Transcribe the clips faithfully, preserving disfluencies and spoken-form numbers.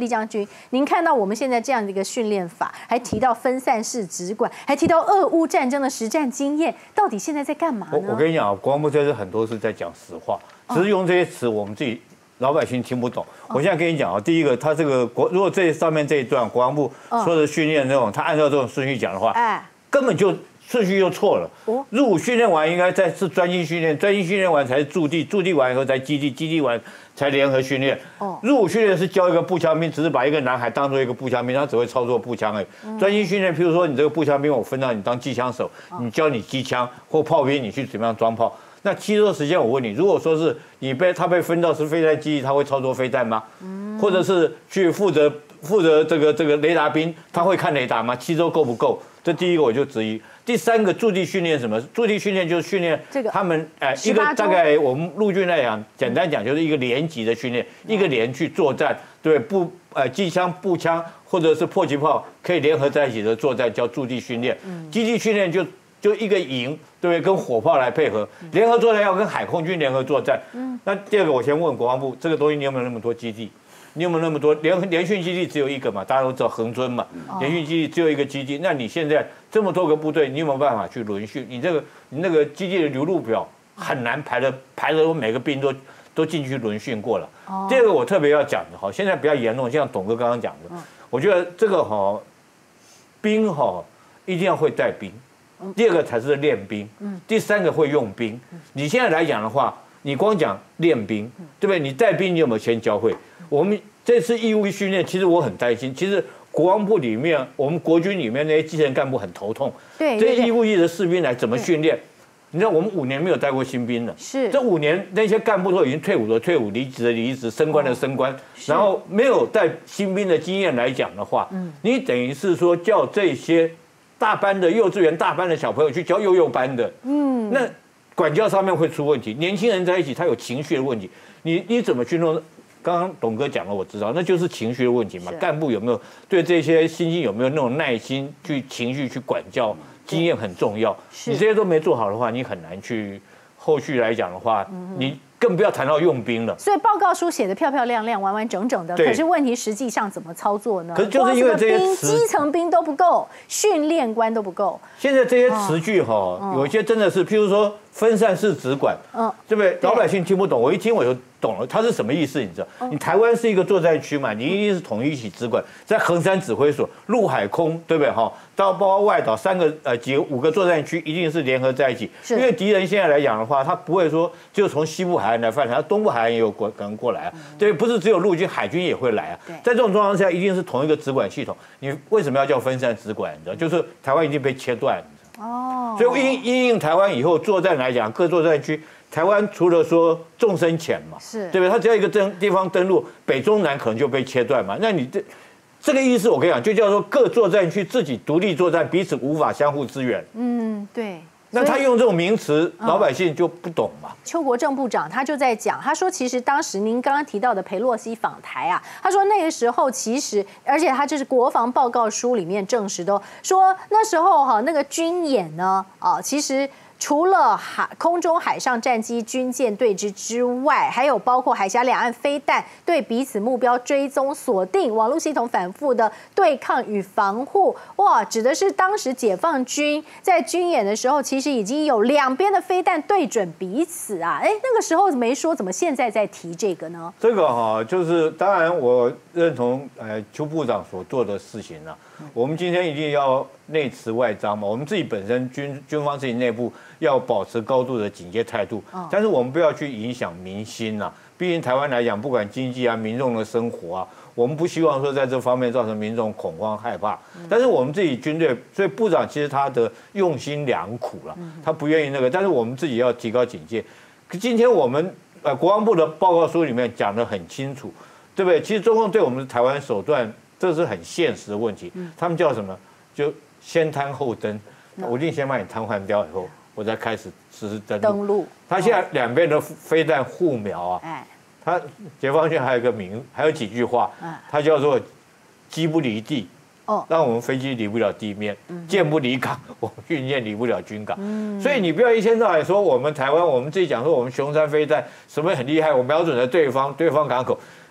厉将军，您看到我们现在这样的一个训练法，还提到分散式直管，还提到俄乌战争的实战经验，到底现在在干嘛呢？ 我我跟你讲啊，国防部这次很多是在讲实话，只是用这些词我们自己老百姓听不懂。我现在跟你讲啊，第一个，他这个国如果这上面这一段国防部说的训练那种，他按照这种顺序讲的话， 哎， 根本就。顺序又错了。入伍训练完应该再是专精训练，专精训练完才是驻地，驻地完以后才基地，基地完才联合训练。入伍训练是教一个步枪兵，只是把一个男孩当做一个步枪兵，他只会操作步枪而已。专精训练，譬如说你这个步枪兵，我分到你当机枪手，你教你机枪或炮兵，你去怎么样装炮。那七周时间，我问你，如果说是你被他被分到是飞弹基地，他会操作飞弹吗？或者是去负责负责这个这个雷达兵，他会看雷达吗？七周够不够？这第一个我就质疑。第三个驻地训练什么？驻地训练就是训练他们，哎，一个大概我们陆军来讲，简单讲就是一个连级的训练，一个连去作战，对步呃机枪、步枪或者是迫击炮可以联合在一起的作战叫驻地训练。基地训练就就一个营，对不对？跟火炮来配合，联合作战要跟海空军联合作战。那第二个，我先问国防部，这个东西你有没有那么多基地？你有没有那么多联联训基地只有一个嘛？大家都知道恒春嘛，联训基地只有一个基地。那你现在这么多个部队，你有没有办法去轮训？你这个你那个基地的流入表很难排的，排的我每个兵都都进去轮训过了。第二个我特别要讲的哈，现在比较严重，像董哥刚刚讲的，我觉得这个哈兵哈一定要会带兵，第二个才是练兵，第三个会用兵。你现在来讲的话，你光讲练兵，对不对？你带兵你有没有先教会？我们这次义务训练，其实我很担心。其实国防部里面，我们国军里面那些基层干部很头痛。 对， 这些义务役的士兵来怎么训练？你知道，我们五年没有带过新兵了。 是。这五年那些干部都已经退伍的退伍，离职的离职，升官的升官，然后没有带新兵的经验来讲的话，你等于是说叫这些大班的幼稚园大班的小朋友去教幼幼班的，嗯，那管教上面会出问题。年轻人在一起，他有情绪的问题，你你怎么去弄？刚刚董哥讲了，我知道，那就是情绪的问题嘛。干部有没有对这些新进有没有那种耐心去情绪去管教？经验很重要。你这些都没做好的话，你很难去后续来讲的话，你更不要谈到用兵了。 所以报告书写得漂漂亮亮、完完整整的，可是问题实际上怎么操作呢？ 可是就是因为这些兵基层兵都不够，训练官都不够。 现在这些词句哈，有一些真的是，譬如说分散式直管，嗯，对不对？老百姓听不懂，我一听我就懂了，它是什么意思？你知道？你台湾是一个作战区嘛，你一定是统一起直管，在衡山指挥所，陆海空，对不对？哈，到包括外岛三个呃几个五个作战区，一定是联合在一起。因为敌人现在来讲的话，他不会说就从西部海岸来犯台，他东部海岸也有过可能过来啊。对，不是只有陆军，海军也会来啊。在这种状况下，一定是同一个直管系统。你为什么要叫分散直管？你知道，就是台湾已经被切断。哦，所以因因应台湾以后作战来讲，各作战区，台湾除了说纵深浅嘛，是对不对？它只要一个登地方登陆，北中南可能就被切断嘛。那你这这个意思，我跟你讲，就叫做各作战区自己独立作战，彼此无法相互支援。 嗯，对。 那他用这种名词，老百姓就不懂嘛。 邱国正部长他就在讲，他说其实当时您刚刚提到的裴洛西访台啊，他说那个时候其实，而且他这是国防报告书里面证实的，说那时候哈那个军演呢，啊其实。除了海空中海上战机军舰对峙之外，还有包括海峡两岸飞弹对彼此目标追踪锁定、网络系统反复的对抗与防护。哇，指的是当时解放军在军演的时候，其实已经有两边的飞弹对准彼此啊。哎，那个时候没说，怎么现在在提这个呢？ 这个哈，就是当然我认同呃邱部长所做的事情啊。我们今天一定要内持外张嘛，我们自己本身军军方自己内部要保持高度的警戒态度，但是我们不要去影响民心啊。毕竟台湾来讲，不管经济啊、民众的生活啊，我们不希望说在这方面造成民众恐慌害怕。但是我们自己军队，所以部长其实他的用心良苦了，他不愿意那个，但是我们自己要提高警戒。可今天我们呃国防部的报告书里面讲得很清楚，对不对？其实中共对我们台湾手段。这是很现实的问题，他们叫什么？就先摊后登，我一定先把你瘫痪掉以后，我再开始实施登陆。登陆。他现在两边的飞弹互瞄啊，他解放军还有一个名，还有几句话，它叫做“机不离地”，哦，让我们飞机离不了地面；舰不离港，我们军舰离不了军港。所以你不要一天到晚说我们台湾，我们自己讲说我们雄山飞弹什么很厉害，我瞄准了对方对方港口。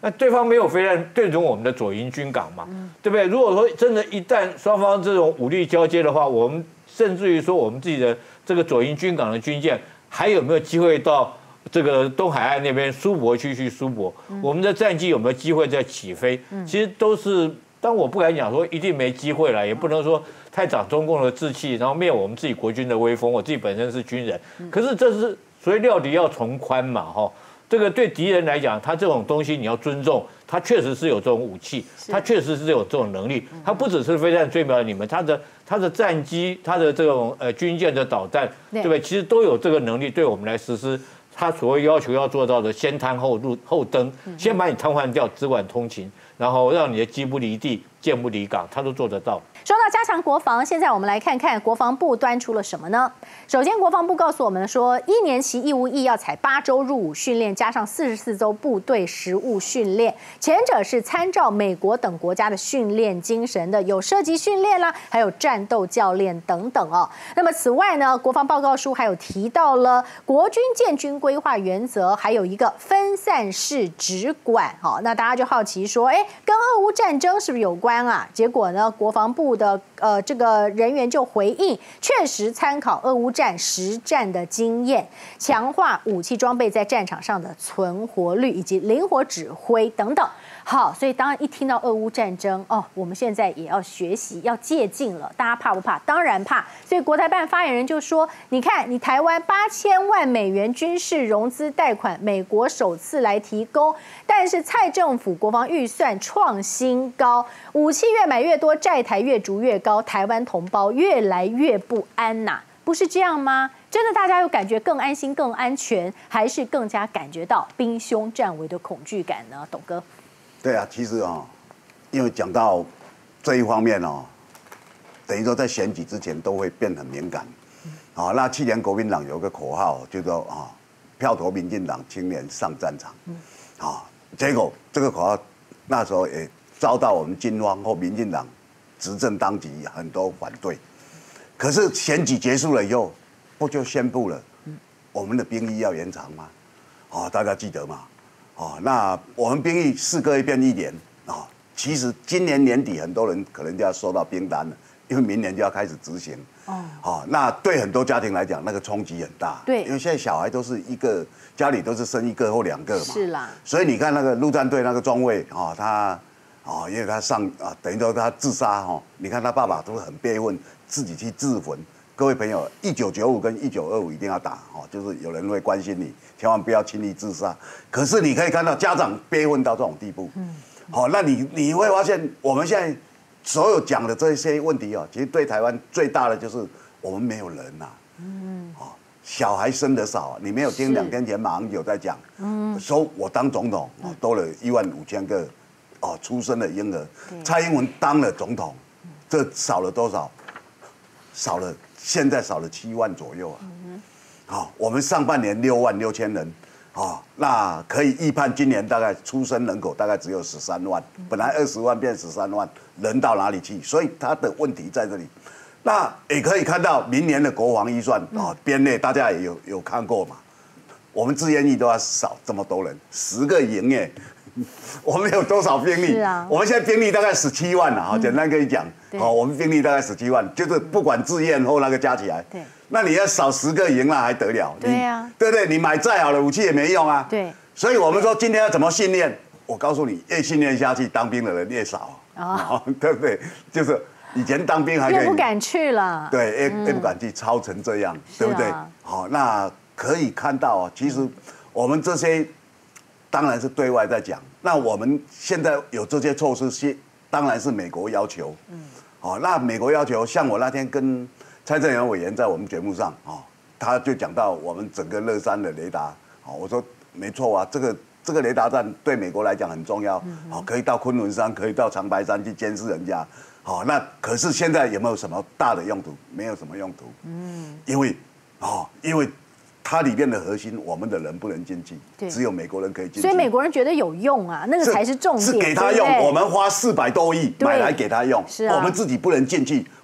那对方没有飞弹对准我们的左营军港嘛，对不对？如果说真的，一旦双方这种武力交接的话，我们甚至于说我们自己的这个左营军港的军舰还有没有机会到这个东海岸那边苏泊区去苏泊？我们的战机有没有机会再起飞？其实都是，但我不敢讲说一定没机会了，也不能说太长中共的志气，然后灭我们自己国军的威风。我自己本身是军人，可是这是所谓料敌要从宽嘛，哈。这个对敌人来讲，他这种东西你要尊重，他确实是有这种武器，他确实是有这种能力，他不只是飞弹追瞄你们，他的他的战机，他的这种呃军舰的导弹，对不对？其实都有这个能力，对我们来实施他所谓要求要做到的先滩后路后登，先把你瘫痪掉，只管通勤，然后让你的机不离地，舰不离港，他都做得到。 说到加强国防，现在我们来看看国防部端出了什么呢？首先，国防部告诉我们说，一年期义务役要采八周入伍训练，加上四十四周部队实务训练，前者是参照美国等国家的训练精神的，有射击训练啦，还有战斗教练等等哦。那么此外呢，国防报告书还有提到了国军建军规划原则，还有一个分散式直管。好，那大家就好奇说，哎，跟俄乌战争是不是有关啊？结果呢，国防部的呃这个人员就回应，确实参考俄乌战实战的经验，强化武器装备在战场上的存活率以及灵活指挥等等。好，所以当然一听到俄乌战争哦，我们现在也要学习，要借鉴了。大家怕不怕？当然怕。所以国台办发言人就说：“你看，你台湾八千万美元军事融资贷款，美国首次来提供，但是蔡政府国防预算创新高，武器越买越多，债台越筑越高，台湾同胞越来越不安呐、啊，不是这样吗？真的大家有感觉更安心、更安全，还是更加感觉到兵凶战危的恐惧感呢？”董哥。 对啊，其实啊、哦，因为讲到这一方面哦，等于说在选举之前都会变很敏感。啊、哦，那去年国民党有个口号，就说啊、哦，票投民进党，青年上战场。啊、哦，结果这个口号那时候也遭到我们军方或民进党执政当局很多反对。可是选举结束了以后，不就宣布了我们的兵役要延长吗？哦，大家记得吗？哦，那我们兵役四个月变一年啊、哦，其实今年年底很多人可能就要收到兵单了，因为明年就要开始执行。哦，哦，那对很多家庭来讲，那个冲击很大。 对， 因为现在小孩都是一个家里都是生一个或两个嘛。 是啦。所以你看那个陆战队那个中尉啊、哦，他哦，因为他上啊，等于说他自杀哈、哦，你看他爸爸都是很悲愤，自己去自焚。各位朋友，一九九五跟一九二五一定要打哦，就是有人会关心你，千万不要轻易自杀。可是你可以看到家长悲愤到这种地步，嗯，好、哦，那你你会发现我们现在所有讲的这些问题哦，其实对台湾最大的就是我们没有人呐、啊，嗯，哦，小孩生得少，你没有听两天前马英九在讲，嗯，说我当总统哦，多了一万五千个哦出生的婴儿，蔡英文当了总统，这少了多少？少了。现在少了七万左右啊，好、哦，我们上半年六万六千人，啊、哦，那可以预判今年大概出生人口大概只有十三万，本来二十万变十三万，人到哪里去？所以他的问题在这里。那也可以看到明年的国防预算啊，编列大家也有有看过嘛，我们志愿役都要少这么多人，十个营耶。我们有多少兵力？ 是啊， 我们现在兵力大概十七万了哈，简单跟你讲，好，我们兵力大概十七万，就是不管志愿或那个加起来， 对， 那你要少十个营那还得了？ 对呀， 对不对？你买再好的武器也没用啊。 对， 所以我们说今天要怎么训练？我告诉你，越训练下去，当兵的人越少啊，对不对？就是以前当兵还可以， 越不敢去了， 对，越越不敢去，操成这样，对不对？好，那可以看到啊，其实我们这些。当然是对外在讲，那我们现在有这些措施，是当然是美国要求。嗯，好、哦，那美国要求，像我那天跟蔡正元委员在我们节目上啊、哦，他就讲到我们整个乐山的雷达，哦，我说没错啊，这个这个雷达站对美国来讲很重要，哦，可以到昆仑山，可以到长白山去监视人家，好、哦，那可是现在有没有什么大的用途？没有什么用途。嗯，因为哦，因为。它里面的核心，我们的人不能进去，只有美国人可以进去。 所以美国人觉得有用啊，那个才是重点。 是给他用，我们花四百多亿买来给他用， 是啊， 我们自己不能进去，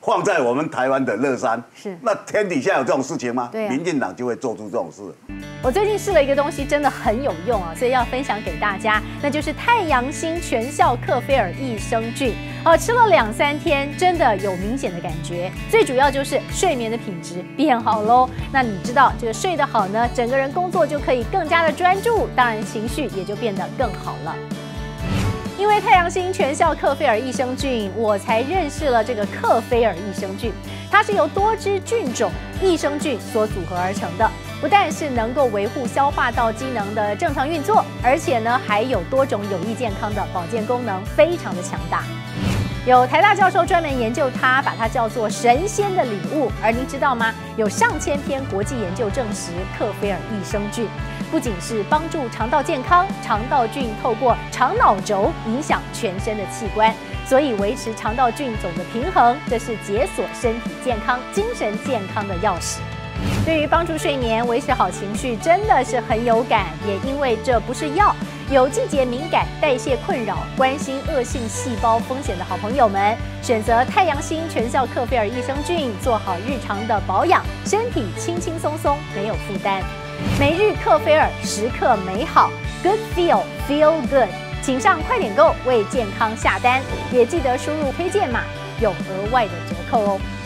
放在我们台湾的乐山， 是那天底下有这种事情吗？ 对啊， 民进党就会做出这种事。 我最近试了一个东西，真的很有用啊，所以要分享给大家，那就是太阳星全效克菲尔益生菌。哦，吃了两三天，真的有明显的感觉。最主要就是睡眠的品质变好喽。那你知道这个睡得好呢，整个人工作就可以更加的专注，当然情绪也就变得更好了。因为太阳星全效克菲尔益生菌，我才认识了这个克菲尔益生菌。它是由多支菌种益生菌所组合而成的，不但是能够维护消化道机能的正常运作，而且呢还有多种有益健康的保健功能，非常的强大。有台大教授专门研究它，把它叫做神仙的礼物。而您知道吗？有上千篇国际研究证实，克菲尔益生菌不仅是帮助肠道健康，肠道菌透过肠脑轴影响全身的器官，所以维持肠道菌种的平衡，这是解锁身体健康、精神健康的钥匙。对于帮助睡眠、维持好情绪，真的是很有感。也因为这不是药，有季节敏感、代谢困扰、关心恶性细胞风险的好朋友们，选择太阳星全效克菲尔益生菌，做好日常的保养，身体轻轻松松，没有负担。每日克菲尔，时刻美好 ，Good Feel Feel Good， 请上快点购为健康下单，也记得输入推荐码，有额外的折扣哦。